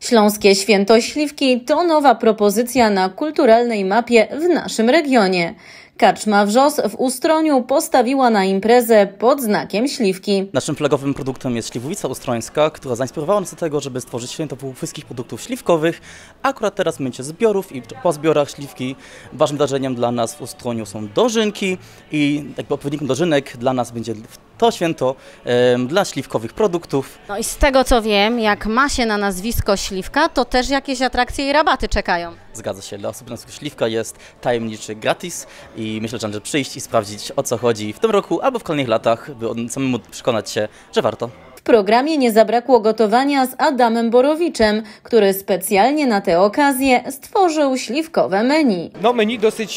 Śląskie Święto Śliwki to nowa propozycja na kulturalnej mapie w naszym regionie. Karczma Wrzos w Ustroniu postawiła na imprezę pod znakiem śliwki. Naszym flagowym produktem jest śliwowica ustrońska, która zainspirowała nas do tego, żeby stworzyć święto wszystkich produktów śliwkowych. Akurat teraz w momencie zbiorów i po zbiorach śliwki ważnym wydarzeniem dla nas w Ustroniu są dożynki i jakby odpowiednikiem dożynek dla nas będzie to święto dla śliwkowych produktów. No i z tego co wiem, jak ma się na nazwisko Śliwka, to też jakieś atrakcje i rabaty czekają. Zgadza się, dla osób na nazwisko Śliwka jest tajemniczy gratis i myślę, że należy przyjść i sprawdzić, o co chodzi w tym roku albo w kolejnych latach, by samemu przekonać się, że warto. W programie nie zabrakło gotowania z Adamem Borowiczem, który specjalnie na tę okazję stworzył śliwkowe menu. No menu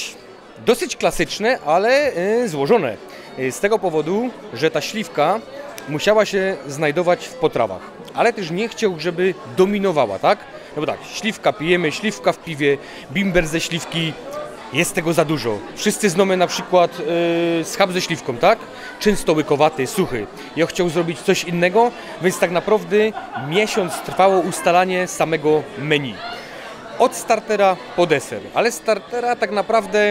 dosyć klasyczne, ale złożone. Z tego powodu, że ta śliwka musiała się znajdować w potrawach, ale też nie chciał, żeby dominowała, tak? No bo tak, śliwka pijemy, śliwka w piwie, bimber ze śliwki, jest tego za dużo. Wszyscy znamy na przykład schab ze śliwką, tak? Często łykowaty, suchy. Ja chciał zrobić coś innego, więc tak naprawdę miesiąc trwało ustalanie samego menu. Od startera po deser, ale startera tak naprawdę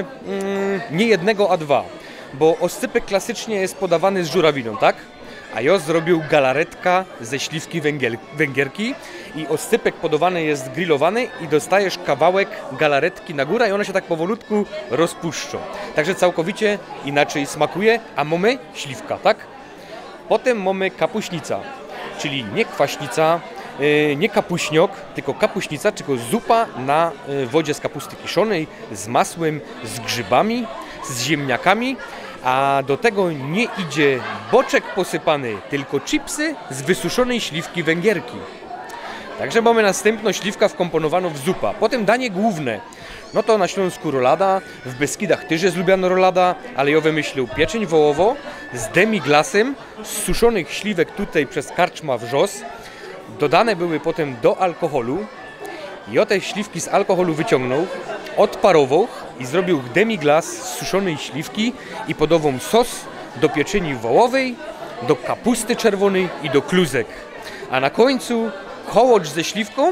nie jednego, a dwa. Bo oscypek klasycznie jest podawany z żurawiną, tak? A ja zrobił galaretka ze śliwki węgierki i oscypek podawany jest grillowany i dostajesz kawałek galaretki na górę i one się tak powolutku rozpuszczą. Także całkowicie inaczej smakuje, a mamy śliwka, tak? Potem mamy kapuśnica, czyli nie kwaśnica, nie kapuśniok, tylko kapuśnica, tylko zupa na wodzie z kapusty kiszonej, z masłem, z grzybami, z ziemniakami, a do tego nie idzie boczek posypany, tylko chipsy z wysuszonej śliwki węgierki. Także mamy następną śliwka wkomponowaną w zupa. Potem danie główne. No to na Śląsku rolada, w Beskidach też jest lubiana rolada, ale ja wymyślił pieczeń wołowo z demiglasem, z suszonych śliwek tutaj przez Karczma Wrzos. Dodane były potem do alkoholu. Ja te śliwki z alkoholu wyciągnął, odparował i zrobił demiglas z suszonej śliwki i podawał sos do pieczeni wołowej, do kapusty czerwonej i do kluzek. A na końcu kołocz ze śliwką,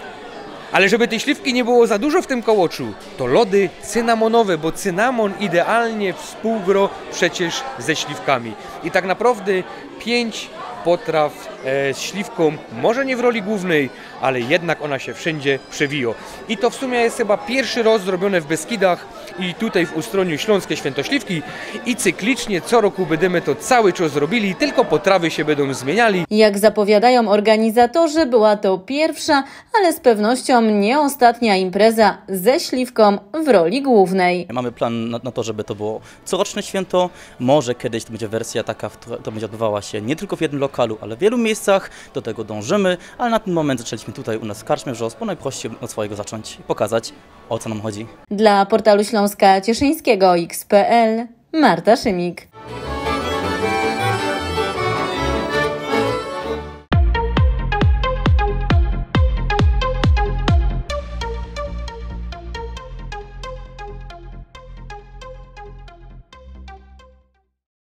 ale żeby tej śliwki nie było za dużo w tym kołoczu, to lody cynamonowe, bo cynamon idealnie współgra przecież ze śliwkami. I tak naprawdę 5 potraw z śliwką, może nie w roli głównej, ale jednak ona się wszędzie przewija. I to w sumie jest chyba pierwszy raz zrobione w Beskidach i tutaj w Ustroniu Śląskie Święto Śliwki i cyklicznie co roku będziemy to cały czas robili, tylko potrawy się będą zmieniali. Jak zapowiadają organizatorzy, była to pierwsza, ale z pewnością nie ostatnia impreza ze śliwką w roli głównej. Mamy plan na to, żeby to było coroczne święto. Może kiedyś to będzie wersja taka, to będzie odbywała się nie tylko w jednym lokalu, ale w wielu miejscach. Do tego dążymy, ale na ten moment zaczęliśmy tutaj u nas w Karczmie Wrzos, bo najprościej od swojego zacząć i pokazać, o co nam chodzi. Dla portalu Śląska Cieszyńskiego X.pl Marta Szymik.